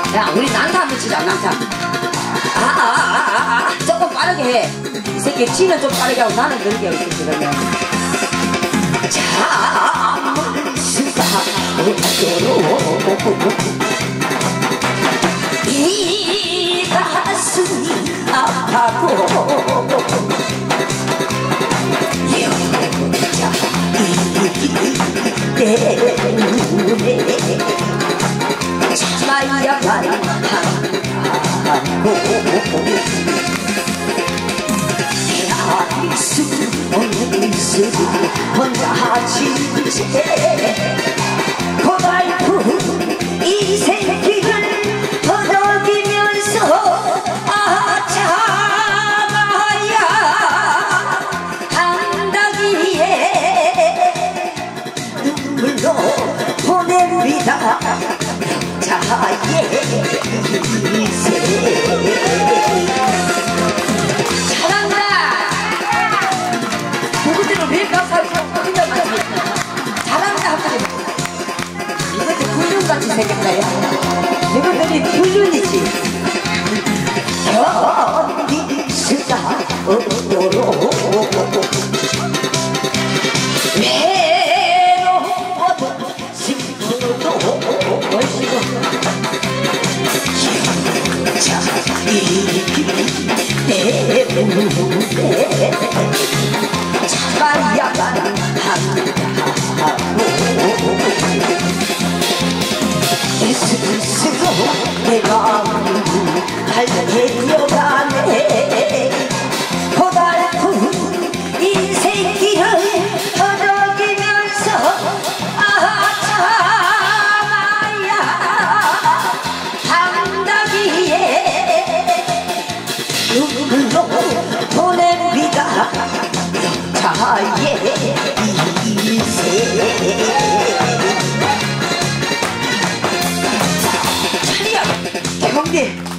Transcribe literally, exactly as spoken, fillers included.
야, 우리 난타 한번 치자, 난타. 아, 아, 아, 아, 아. 조금 빠르게 해. 이 새끼 치는 좀 빠르게 하고 나는 그렇게 하고 있겠지, 그러면. 잠을 수가 없도록 이 가슴이 아파도 여자 이기 때문에 참아야만 하고 헤아릴 수 없는 수 혼자 지체 고달픈 이 새끼를 더덕이면서 아 참아야 한다기에 눈물로 보냅니다 자의 이세 같이 생겼다 야 이거들이 불륜이지 견딜 수가 없도록 외로워도 슬퍼도 멋지고 여자 이기 때문에 참아야만 한다고 스스로 내 마음을 달래려가네 고달픈 이 새끼를 허덕이면서 아 참아야 한다기에 눈물로 보냅니다 자의 이세 개봉기